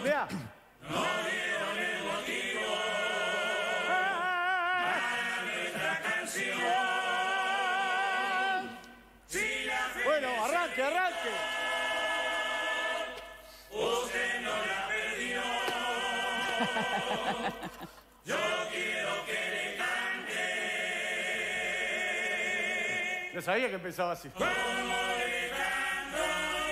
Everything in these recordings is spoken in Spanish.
Mirá. No dieron el motivo para nuestra canción. Si la Bueno, arranque. usted no la perdió, yo quiero que le cante. No sabía que empezaba así. Como le canto.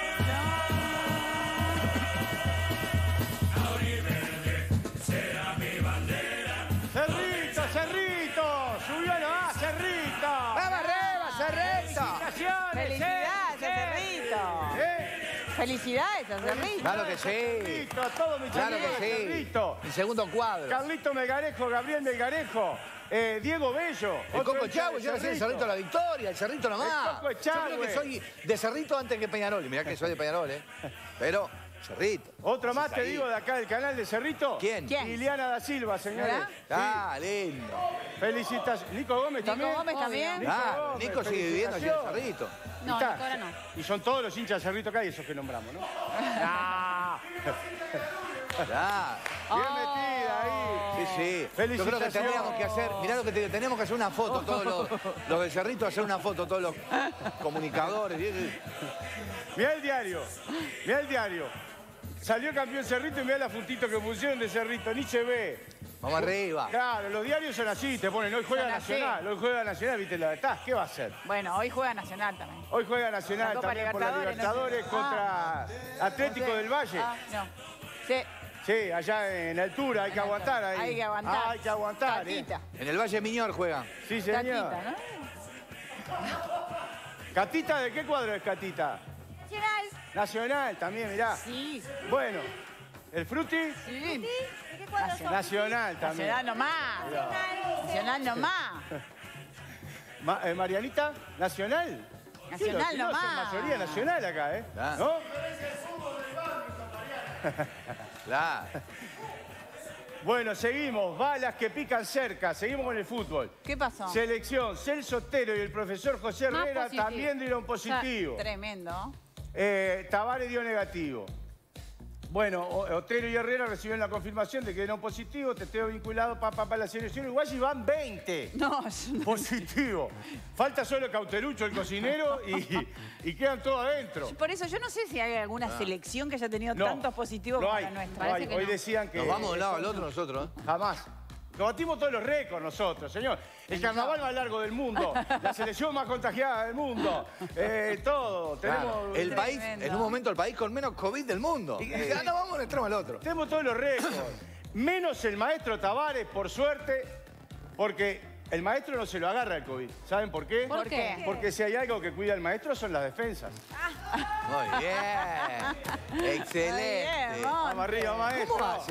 Auriverde será mi bandera. Cerrito, subió la A, Cerrito. ¡Vamos arriba, Cerrito! Felicitaciones. ¡Felicidades, Cerrito! ¡Felicidades, Cerrito! Claro que sí. Cerrito, a todos mis Claro amigos, que sí. Cerrito. El segundo cuadro. Carlito Melgarejo, Gabriel Melgarejo, Diego Bello. El otro Coco hincha Chavo, de yo nací en Cerrito la Victoria, el Cerrito nomás. El Coco Yo Chavo. creo que soy de Cerrito antes que Peñarol. Y mirá que soy de Peñarol, Pero, Cerrito. Otro más te Ahí. digo de acá del canal de Cerrito. ¿Quién? Liliana da Silva, señores. ¿Verdad? Ah, lindo. Felicitaciones. Nico Gómez también. Gómez también. Nico Ah, Gómez, Nico sigue viviendo aquí en felicitaciones. Cerrito. Y No, está. Nico ahora no. Y son todos los hinchas de Cerrito acá y esos que nombramos, ¿no? Ya. Bien metida ahí. Sí. Yo creo que tendríamos que hacer, mirá lo que te digo, tenemos que hacer una foto, todos los de Cerrito, hacer una foto, todos los comunicadores. Mirá el diario. Salió campeón Cerrito y mirá la fontito que pusieron de Cerrito. Ni se ve. Vamos arriba. Claro, los diarios son así, te ponen, hoy juega Son así. Nacional, viste la de Taz, ¿qué va a hacer? Bueno, hoy juega Nacional también. Hoy juega Nacional La Copa también por la Libertadores, Libertadores no sé. contra Atlético del Valle. No. Sí. Sí, allá en altura, hay que aguantar ahí. Hay que aguantar. Hay que aguantar, Catita. En el Valle Miñor juega. Sí, señor. Catita, ¿no? ¿Catita de qué cuadro es Catita? Nacional. Nacional también, mirá. Sí. Bueno, ¿el Fruti? Sí. Nacional también. Nacional nomás. Nacional nomás. Marianita, ¿Nacional? Nacional Sí, los chinos nomás. son mayoría nacional acá, ¿no? Claro. Bueno, seguimos. Balas que pican cerca. Seguimos con el fútbol. ¿Qué pasó? Selección. Celso Otero y el profesor José Más Herrera positivo. también dieron positivo. Tremendo. Tavares dio negativo. Bueno, Otero y Herrera recibieron la confirmación de que dieron positivo. Testeo vinculado para la selección uruguaya y van 20. No, es una... Positivo. Falta solo Cauterucho, el cocinero, y quedan todos adentro. Por eso yo no sé si hay alguna selección que haya tenido No, tantos positivos no como hay, la nuestra. no hay. Hoy decían que... Nos vamos de un lado al otro nosotros, Jamás. Nos batimos todos los récords nosotros, señor. El carnaval más largo del mundo, la selección más contagiada del mundo, todo. Tenemos... El país, en un momento el país con menos COVID del mundo. Ya no vamos de un extremo al otro. Tenemos todos los récords. Menos el maestro Tavares, por suerte, porque el maestro no se lo agarra el COVID. ¿Saben por qué? ¿Por qué? Porque si hay algo que cuida al maestro son las defensas. Muy bien. Excelente. Vamos arriba, maestro. ¿Cómo hace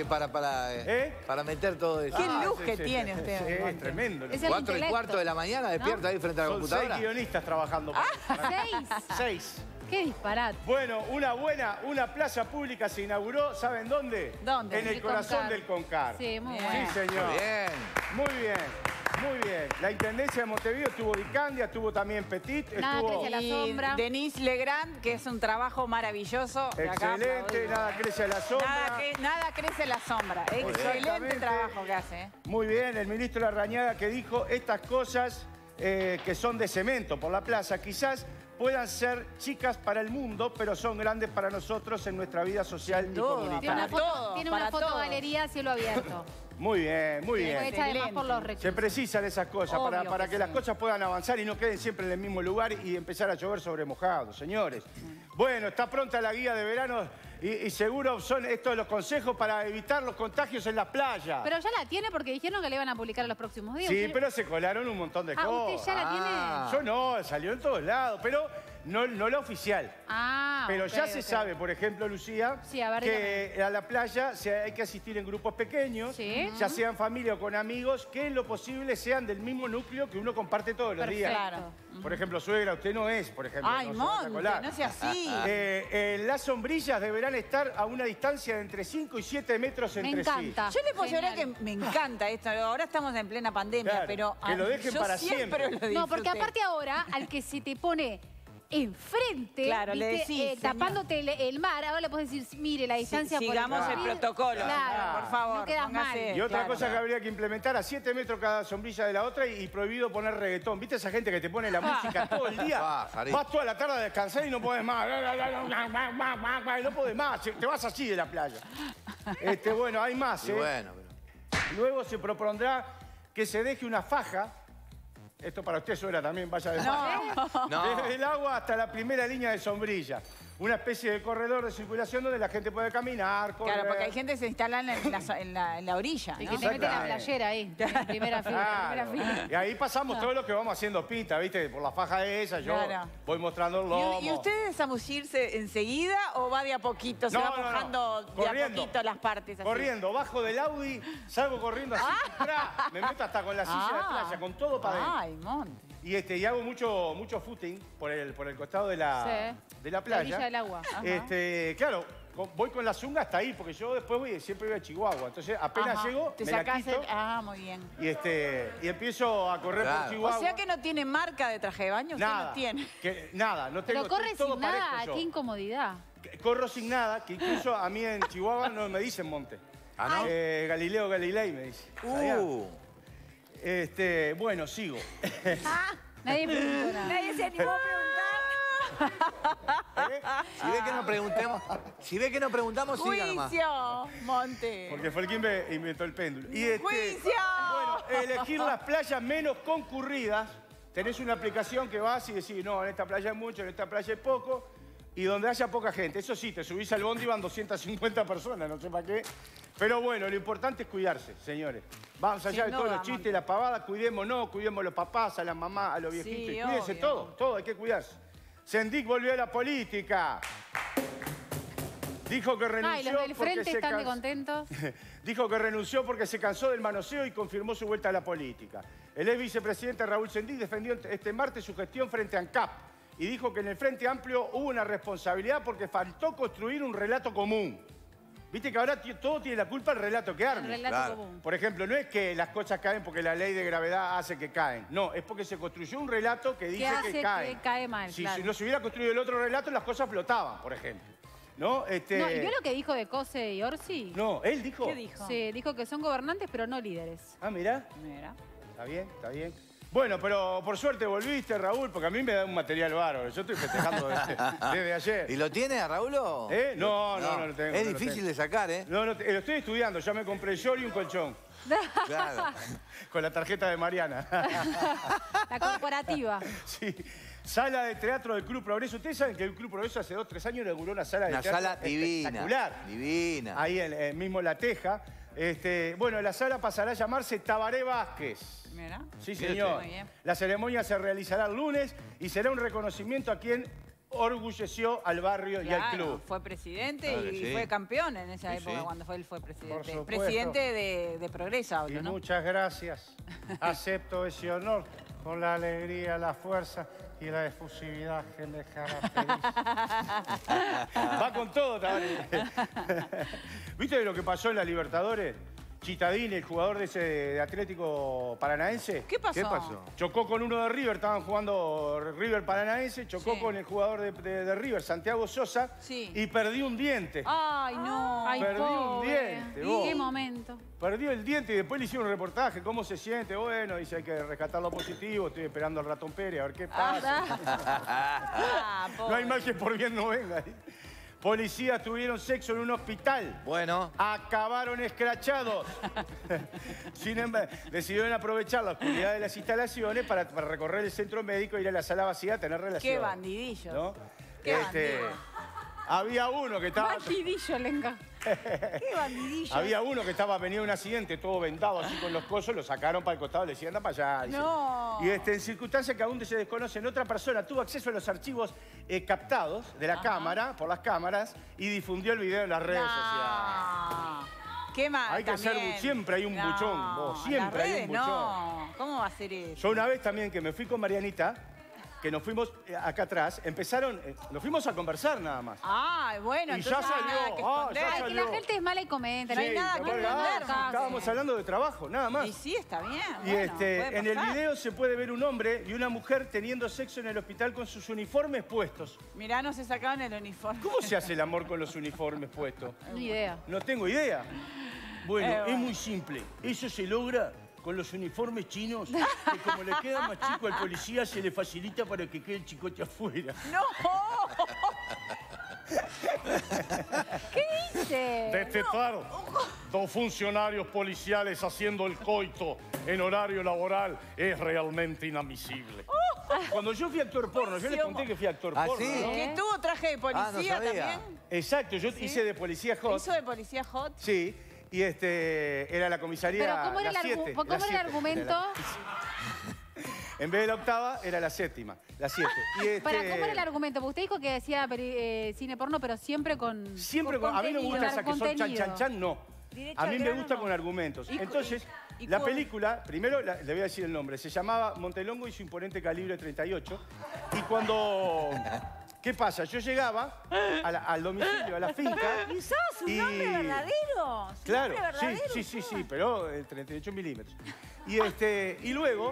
para meter todo eso? Qué luz que tiene usted, Sí, Monte. es tremendo. Es el 4:15 de la mañana, despierta ahí frente a la Son computadora. 6 guionistas trabajando. ¿6? 6. ¡Qué disparate! Bueno, una plaza pública se inauguró, ¿saben dónde? ¿Dónde? En el El corazón Concar. del Concar. Sí, muy Bien. bueno. Sí, señor. Bien. Muy bien, muy bien. La Intendencia de Montevideo estuvo Dicandia, estuvo también Petit, Nada estuvo... crece la Y sombra. Denise Legrand, que es un trabajo maravilloso. De acá Excelente, aplaudimos. nada crece a la sombra. Nada crece en la sombra. Excelente Exactamente. trabajo que hace. Muy bien, el ministro Larrañaga que dijo estas cosas que son de cemento por la plaza, quizás puedan ser chicas para el mundo, pero son grandes para nosotros en nuestra vida social y duda. Tiene comunitaria. una, Para todos, tiene para una todos. fotogalería a cielo abierto. Muy bien, muy Fue bien. hecha además por los Se reclusos. precisan esas cosas Obvio para que que las sí. cosas puedan avanzar y no queden siempre en el mismo lugar y empezar a llover sobre mojado, señores. Bueno, está pronta la guía de verano y seguro son estos los consejos para evitar los contagios en las playas. Pero ya la tiene porque dijeron que le iban a publicar en los próximos días. Sí, Usted- pero se colaron un montón de Ah, cosas. ¿usted ya la tiene? Yo no, salió en todos lados, pero no la oficial. Ah, Pero ok, ya se ok. sabe, por ejemplo, Lucía, Sí, a ver, que a la playa hay que asistir en grupos pequeños, Sí. ya sean familia o con amigos, que en lo posible sean del mismo núcleo que uno comparte todos los días. Claro. Por ejemplo, suegra, usted no es, por ejemplo. Ay, no se vaya a Monte, colar. no sea así. Las sombrillas deberán estar a una distancia de entre 5 y 7 metros Me entre encanta. sí. Yo le puedo asegurar que Genial. me encanta esto. Ahora estamos en plena pandemia, Claro, pero que lo dejen yo para siempre siempre. lo No, porque disfruté. aparte ahora, al que se te pone enfrente, Claro, le ¿viste? decís, tapándote el mar. Ahora le podés decir, mire la distancia. por sigamos el protocolo. Claro, Por favor, no quedas póngase. mal. Y otra Claro. cosa que habría que implementar, a 7 metros cada sombrilla de la otra y prohibido poner reggaetón. ¿Viste esa gente que te pone la música todo el día? Vas toda la tarde a descansar y no podés más. No podés más, te vas así de la playa. Bueno, hay más, Y bueno, pero... Luego se propondrá que se deje una faja. Esto para usted suena también, vaya de faja. No. Desde el agua hasta la primera línea de sombrilla. Una especie de corredor de circulación donde la gente puede caminar, correr. Claro, porque hay gente que se instala en la orilla, Y ¿no? que te mete la playera ahí, en primera fila. Claro. Primera fila. Y ahí pasamos todo lo que vamos haciendo pinta, ¿viste? Por la faja esa, yo Claro. voy mostrando el lomo. ¿Y usted es zambullirse enseguida o va de a poquito? ¿Se No, va no, no. mojando de a Corriendo. poquito las partes? Así? Corriendo, bajo del Audi, salgo corriendo así, ¡pra! Me meto hasta con la silla de playa, con todo para adentro. Ay, monte. Y hago mucho footing por el costado de la Sí. playa. La orilla del agua. Ajá. Claro, voy con la zunga hasta ahí, porque yo después siempre voy a Chihuahua. Entonces apenas Ajá. llego, Te me la sacás quito muy bien. y empiezo a correr por Chihuahua. O sea que no tiene marca de traje de baño, usted Nada, no tiene. nada, no tengo. Pero corre todo sin nada, parejo yo. qué incomodidad. Corro sin nada, que incluso a mí en Chihuahua no me dicen monte. ¿Ah, no? Galileo Galilei me dice. ¿Sabía? Bueno, sigo. Nadie preguntó nada. Nadie se animó a preguntar. Si ve que no preguntamos, siga nomás. ¡Juicio, Monte! Porque fue el que inventó el péndulo. ¡Juicio! Bueno, elegir las playas menos concurridas. Tenés una aplicación que vas y decís, no, en esta playa es mucho, en esta playa es poco. Y donde haya poca gente. Eso sí, te subís al bondi y van 250 personas, no sé para qué. Pero bueno, lo importante es cuidarse, señores. Vamos allá de Sin todos duda, los chistes, Monte. la pavada, cuidémonos, cuidemos a los papás, a las mamás, a los Sí, viejitos. Cuídense obvio. todo, hay que cuidarse. Sendik volvió a la política. Dijo que renunció Ay, los del porque frente se están de cansó. contentos. Dijo que renunció porque se cansó del manoseo y confirmó su vuelta a la política. El ex vicepresidente Raúl Sendik defendió este martes su gestión frente a ANCAP y dijo que en el Frente Amplio hubo una responsabilidad porque faltó construir un relato común. Viste que ahora todo tiene la culpa el relato que arme. El relato común. Por ejemplo, no es que las cosas caen porque la ley de gravedad hace que caen. No, es porque se construyó un relato que dice hace que caen. que cae mal, Si claro. no se hubiera construido el otro relato, las cosas flotaban, por ejemplo. ¿No? No, ¿y vio lo que dijo de Cose y Orsi? No, él dijo. ¿Qué dijo? Sí, dijo que son gobernantes, pero no líderes. Ah, mirá. Mira. Está bien, está bien. Bueno, pero por suerte volviste, Raúl, porque a mí me da un material bárbaro. Yo estoy festejando desde ayer. ¿Y lo tiene a Raúl? ¿Eh? No lo tengo. Es no lo difícil tengo. de sacar, ¿eh? No, lo estoy estudiando. Ya me compré el short y un colchón. Claro. Con la tarjeta de Mariana. La corporativa. Sí. Sala de teatro del Club Progreso. Ustedes saben que el Club Progreso hace 2 o 3 años inauguró una sala de Una teatro sala divina. espectacular. Divina. Ahí mismo en La Teja. Bueno, la sala pasará a llamarse Tabaré Vázquez. Mira. Sí, señor. Muy bien. La ceremonia se realizará el lunes y será un reconocimiento a quien orgulleció al barrio y al Claro, club. fue presidente Claro que y sí. fue campeón en esa Sí, época sí. cuando él fue presidente. Por supuesto. Presidente de Progreso, Y hablo, ¿no? muchas gracias. Acepto ese honor con la alegría, la fuerza y la efusividad que me caracteriza. Va con todo, Tabaré. ¿Viste lo que pasó en la Libertadores? Chitadín, el jugador de Atlético Paranaense. ¿Qué pasó? ¿Qué pasó? Chocó con uno de River, estaban jugando River Paranaense, chocó Sí. con el jugador de River, Santiago Sosa, Sí. y perdió un diente. Ay, no. Ay, Perdí un pobre. diente, ¿Y vos. qué momento? Perdió el diente y después le hicieron un reportaje, cómo se siente. Bueno, dice, hay que rescatar lo positivo, estoy esperando al ratón Pérez, a ver qué pasa. Ah, No hay mal que por bien no venga. Policías tuvieron sexo en un hospital. Bueno. Acabaron escrachados. Sin embargo, decidieron aprovechar la oscuridad de las instalaciones para recorrer el centro médico, ir a la sala vacía a tener relación. Qué bandidillo. ¿No? Qué bandido. Había uno que estaba... Bandidillo, Lenca. Qué bandidillo. Había uno que venía un accidente todo vendado así con los cosos, lo sacaron para el costado, le decían, anda para allá. Dice. No. Y en circunstancias que aún se desconocen, otra persona tuvo acceso a los archivos captados de la cámara, por las cámaras, y difundió el video en las redes sociales. Qué mal. Hay que ser también. siempre hay un buchón, vos, en siempre las hay un redes buchón. No. ¿Cómo va a ser eso? Yo una vez también que me fui con Marianita, que nos fuimos acá atrás, empezaron, nos fuimos a conversar nada más. Ah, bueno, Y entonces ya no hay nada salió, que ya esconder. Ay, que salió. la gente es mala y comenta. No hay nada que esconder. Estábamos hablando de trabajo, nada más. Y sí, está bien. Y bueno, puede en el pasar. video se puede ver un hombre y una mujer teniendo sexo en el hospital con sus uniformes puestos. Mirá, no se sacaban el uniforme. ¿Cómo se hace el amor con los uniformes puestos? Ni idea. No tengo idea. Bueno, bueno. es muy simple. Eso se logra con los uniformes chinos, que como le queda más chico al policía, se le facilita para que quede el chicote afuera. ¡No! ¿Qué dice? Detectar dos funcionarios policiales haciendo el coito en horario laboral es realmente inadmisible. Cuando yo fui actor porno, yo les conté que fui actor ¿Ah, porno, sí? ¿no? ¿Que tuvo traje de policía no sabía. también? Exacto, yo hice de policía hot. ¿Hizo de policía hot? Sí, y era la comisaría Pero ¿cómo era, la el, 7. ¿cómo era el argumento? En vez de la octava, era la séptima, la 7. Y Para, ¿cómo era el argumento? Porque usted dijo que decía cine porno, pero siempre con Siempre con, a mí me contenido. gusta esa que son chan, Contenido. chan, chan, no. Directo A al mí me grano, gusta no. con argumentos. Y- Entonces, y la con- película, primero le voy a decir el nombre, se llamaba Montelongo y su imponente calibre 38. Y cuando... ¿Qué pasa? Yo llegaba al domicilio, a la finca... ¿Y sos un hombre verdadero? ¿Su Claro, nombre verdadero, sí, pero 38 milímetros. Y luego...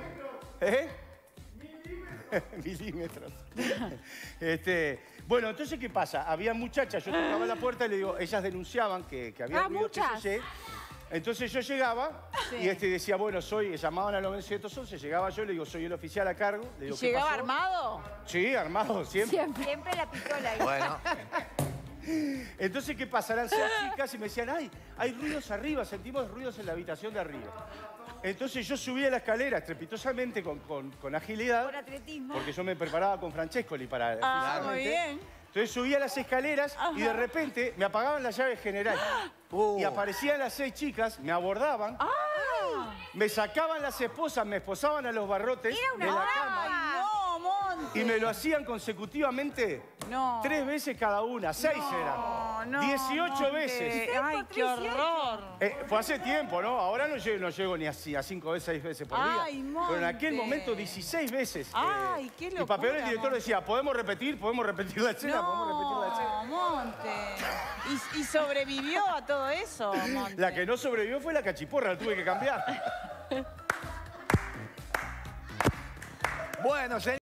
milímetros. Bueno, entonces, ¿qué pasa? Había muchachas, yo tocaba la puerta y le digo, ellas denunciaban que había ruido, muchas. qué sé yo. Entonces yo llegaba y decía, bueno, llamaban a los 911, llegaba yo, le digo, soy el oficial a cargo. Le digo, ¿qué ¿Llegaba pasó? armado? Sí, armado, siempre. Siempre la pistola ahí. Bueno, Entonces, ¿qué pasa? Eran 6 chicas y me decían, ay, hay ruidos arriba, sentimos ruidos en la habitación de arriba. Entonces yo subía la escalera estrepitosamente con agilidad. Por atletismo. Porque yo me preparaba con Francescoli para... Ah, muy físicamente. bien. Entonces subía las escaleras y de repente me apagaban la llave general. Y aparecían las 6 chicas, me abordaban, me sacaban las esposas, me esposaban a los barrotes de la cama ¡Ay, no, Monte! y me lo hacían consecutivamente No. 3 veces cada una, 6 eran. No, 18 Monte. veces. ¡Ay, qué horror! Fue hace tiempo, ¿no? Ahora no llego ni a 5 veces, 6 veces por día. Ay, Pero en aquel Monte. momento 16 veces. Ay, qué Y para peor el locura, director Monte. decía, ¿podemos repetir la escena? ¿Podemos repetir la escena? No, Monte. ¿Y sobrevivió a todo eso, Monte? La que no sobrevivió fue la cachiporra, la tuve que cambiar. bueno, señor.